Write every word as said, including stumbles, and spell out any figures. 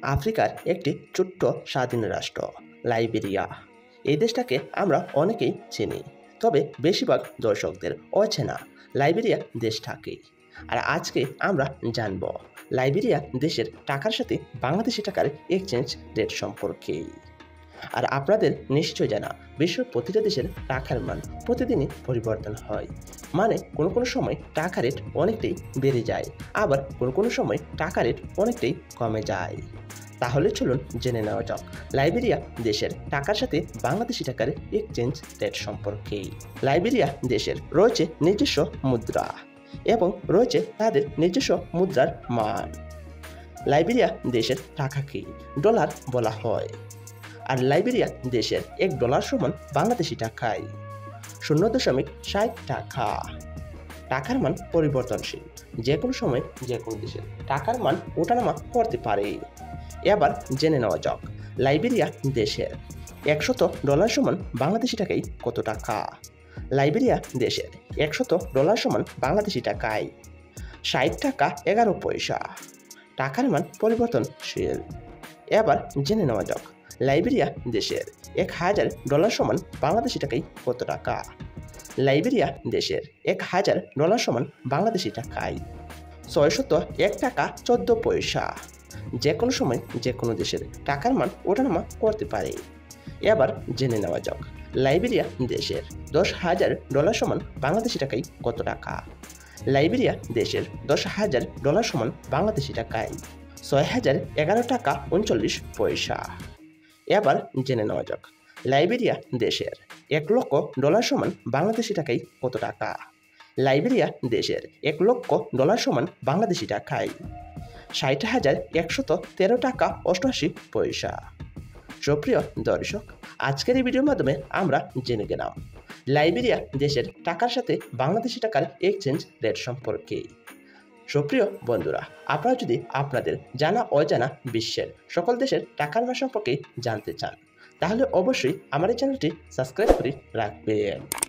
আফ্রিকার একটি ছোট্ট স্বাধীন রাষ্ট্র লাইবেরিয়া। এই দেশটাকে আমরা অনেকেই চিনি, তবে বেশিরভাগ দর্শকদের অচেনা লাইবেরিয়া দেশটাকে। আর আজকে আমরা জানব লাইবেরিয়া দেশের টাকার সাথে বাংলাদেশি টাকার এক্সচেঞ্জ রেট সম্পর্কে। আর আপনাদের নিশ্চয় জানা, বিশ্বের প্রতিটা দেশের টাকার মান প্রতিদিনই পরিবর্তন হয়। মানে কোনো কোনো সময় টাকা রেট অনেকটাই বেড়ে যায়, আবার কোনো কোনো সময় টাকা রেট অনেকটাই কমে যায়। তাহলে চলুন জেনে নেওয়া যাক লাইবেরিয়া দেশের টাকার সাথে বাংলাদেশি টাকার এক্সচেঞ্জ রেট সম্পর্কে। লাইবেরিয়া দেশের রয়েছে নিজস্ব মুদ্রা এবং রয়েছে তাদের নিজস্ব মুদ্রার মান। লাইবেরিয়া দেশের টাকাকে ডলার বলা হয়, আর লাইবেরিয়া দেশের এক ডলার সমান বাংলাদেশি টাকায় শূন্য দশমিক ষাট টাকা। টাকার মান পরিবর্তনশীল, যে কোনো সময় যে কোনো দেশের টাকার মান ওঠানামা করতে পারে। এবার জেনে নেওয়া যাক লাইবেরিয়া দেশের একশত ডলার সমান বাংলাদেশি টাকায় কত টাকা। লাইবেরিয়া দেশের একশত ডলার সমান বাংলাদেশি টাকায় ষাট টাকা এগারো পয়সা। টাকার মান পরিবর্তনশীল। এবার জেনে নেওয়া যাক লাইবেরিয়া দেশের এক হাজার ডলার সমান বাংলাদেশি টাকায় কত টাকা। লাইবেরিয়া দেশের এক হাজার ডলার সমান বাংলাদেশি টাকায় ছয়শত এক টাকা চোদ্দ পয়সা। যে কোনো সময় যে কোনো দেশের টাকার মান ওঠানামা করতে পারে। এবার জেনে নেওয়া যাক লাইবেরিয়া দেশের দশ হাজার ডলার সমান বাংলাদেশি টাকায় কত টাকা। লাইবেরিয়া দেশের দশ হাজার ডলার সমান বাংলাদেশি টাকায় ছয় হাজার এগারো টাকা উনচল্লিশ পয়সা। এবার জেনে নেওয়া যাক লাইবেরিয়া দেশের এক লক্ষ ডলার সমান বাংলাদেশি টাকায় কত টাকা। লাইবেরিয়া দেশের এক লক্ষ ডলার সমান বাংলাদেশি টাকায় ষাট হাজার একশত তেরো টাকা অষ্টআশি পয়সা। সুপ্রিয় দর্শক, আজকের এই ভিডিওর মাধ্যমে আমরা জেনে গেলাম লাইবেরিয়া দেশের টাকার সাথে বাংলাদেশি টাকার এক্সচেঞ্জ রেট সম্পর্কে। সুপ্রিয় বন্ধুরা, আপনারা যদি আপনাদের জানা অজানা বিশ্বের সকল দেশের টাকার মান সম্পর্কে জানতে চান, তাহলে অবশ্যই আমার এই চ্যানেলটি সাবস্ক্রাইব করে রাখবেন।